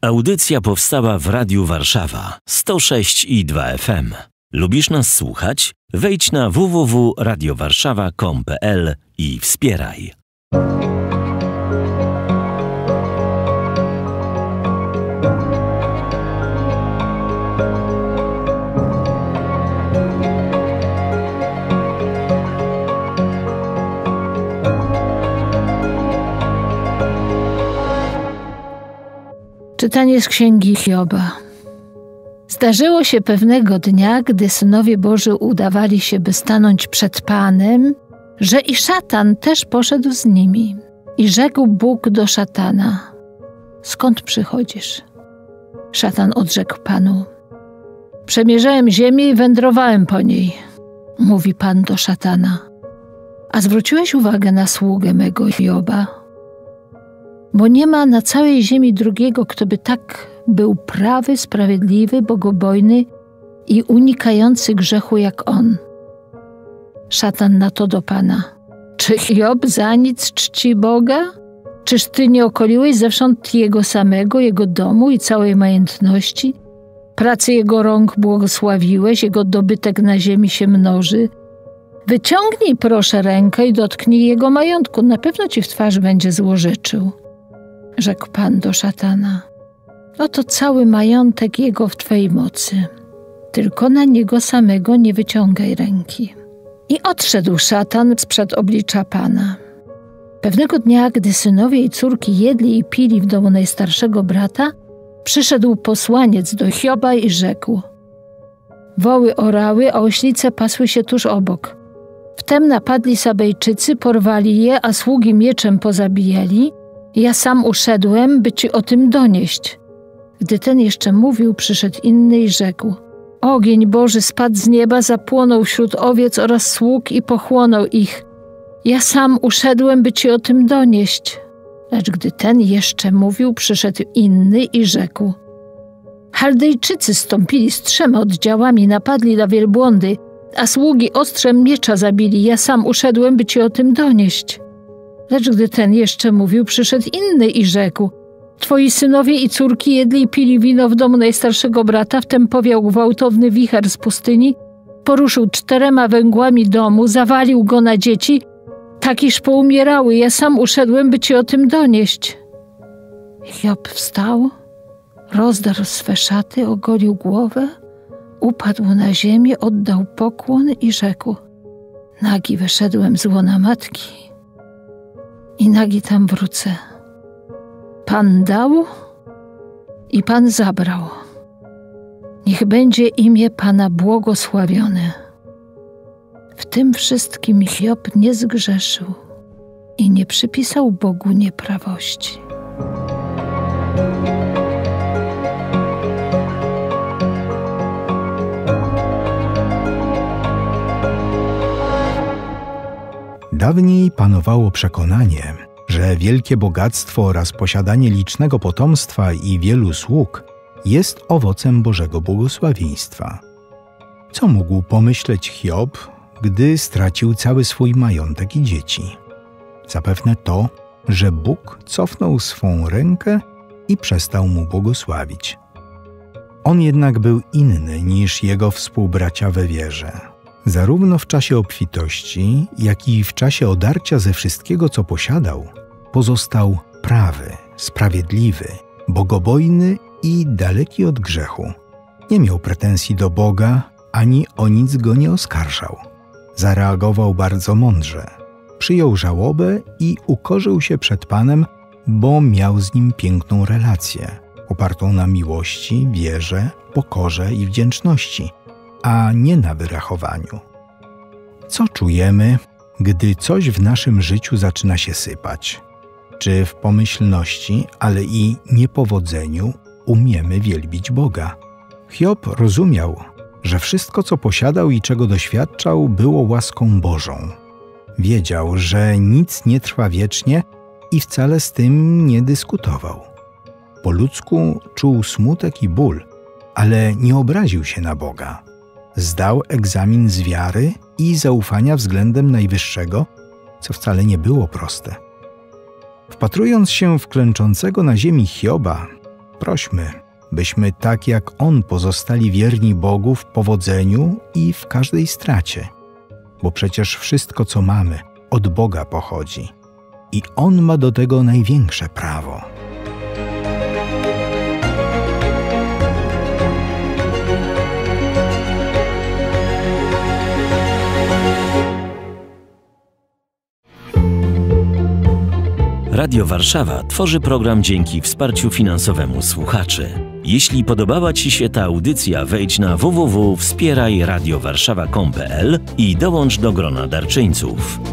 Audycja powstała w Radiu Warszawa 106,2 FM. Lubisz nas słuchać? Wejdź na www.radiowarszawa.com.pl i wspieraj. Czytanie z księgi Hioba. Zdarzyło się pewnego dnia, gdy synowie Boży udawali się, by stanąć przed Panem, że i szatan też poszedł z nimi. I rzekł Bóg do szatana: skąd przychodzisz? Szatan odrzekł Panu: przemierzałem ziemię i wędrowałem po niej. Mówi Pan do szatana: a zwróciłeś uwagę na sługę mego Hioba? Bo nie ma na całej ziemi drugiego, kto by tak był prawy, sprawiedliwy, bogobojny i unikający grzechu jak on. Szatan na to do Pana: czy Hiob za nic czci Boga? Czyż Ty nie okoliłeś zewsząd Jego samego, Jego domu i całej majątności? Pracy Jego rąk błogosławiłeś, Jego dobytek na ziemi się mnoży. Wyciągnij proszę rękę i dotknij Jego majątku, na pewno Ci w twarz będzie złorzeczył. Rzekł Pan do szatana: oto cały majątek Jego w Twojej mocy, tylko na Niego samego nie wyciągaj ręki. I odszedł szatan sprzed oblicza Pana. Pewnego dnia, gdy synowie i córki jedli i pili w domu najstarszego brata, przyszedł posłaniec do Hioba i rzekł: woły orały, a oślice pasły się tuż obok. Wtem napadli Sabejczycy, porwali je, a sługi mieczem pozabijali. Ja sam uszedłem, by Ci o tym donieść. Gdy ten jeszcze mówił, przyszedł inny i rzekł: ogień Boży spadł z nieba, zapłonął wśród owiec oraz sług i pochłonął ich. Ja sam uszedłem, by Ci o tym donieść. Lecz gdy ten jeszcze mówił, przyszedł inny i rzekł: Chaldejczycy stąpili z 3 oddziałami, napadli na wielbłądy, a sługi ostrzem miecza zabili. Ja sam uszedłem, by Ci o tym donieść. Lecz gdy ten jeszcze mówił, przyszedł inny i rzekł: Twoi synowie i córki jedli i pili wino w domu najstarszego brata, wtem powiał gwałtowny wicher z pustyni, poruszył 4 węgłami domu, zawalił go na dzieci, tak iż poumierały. Ja sam uszedłem, by Ci o tym donieść. Hiob wstał, rozdarł swe szaty, ogolił głowę, upadł na ziemię, oddał pokłon i rzekł: nagi wyszedłem z łona matki i nagi tam wrócę. Pan dał i Pan zabrał. Niech będzie imię Pana błogosławione. W tym wszystkim Hiob nie zgrzeszył i nie przypisał Bogu nieprawości. Dawniej panowało przekonanie, że wielkie bogactwo oraz posiadanie licznego potomstwa i wielu sług jest owocem Bożego błogosławieństwa. Co mógł pomyśleć Hiob, gdy stracił cały swój majątek i dzieci? Zapewne to, że Bóg cofnął swą rękę i przestał mu błogosławić. On jednak był inny niż jego współbracia we wierze. Zarówno w czasie obfitości, jak i w czasie odarcia ze wszystkiego, co posiadał, pozostał prawy, sprawiedliwy, bogobojny i daleki od grzechu. Nie miał pretensji do Boga, ani o nic go nie oskarżał. Zareagował bardzo mądrze. Przyjął żałobę i ukorzył się przed Panem, bo miał z Nim piękną relację, opartą na miłości, wierze, pokorze i wdzięczności, a nie na wyrachowaniu. Co czujemy, gdy coś w naszym życiu zaczyna się sypać? Czy w pomyślności, ale i niepowodzeniu umiemy wielbić Boga? Hiob rozumiał, że wszystko, co posiadał i czego doświadczał, było łaską Bożą. Wiedział, że nic nie trwa wiecznie i wcale z tym nie dyskutował. Po ludzku czuł smutek i ból, ale nie obraził się na Boga. Zdał egzamin z wiary i zaufania względem Najwyższego, co wcale nie było proste. Wpatrując się w klęczącego na ziemi Hioba, Prośmy, byśmy tak jak On pozostali wierni Bogu w powodzeniu i w każdej stracie. Bo przecież wszystko, co mamy, od Boga pochodzi. I On ma do tego największe prawo. Radio Warszawa tworzy program dzięki wsparciu finansowemu słuchaczy. Jeśli podobała Ci się ta audycja, wejdź na www.wspierajradiowarszawa.com.pl i dołącz do grona darczyńców.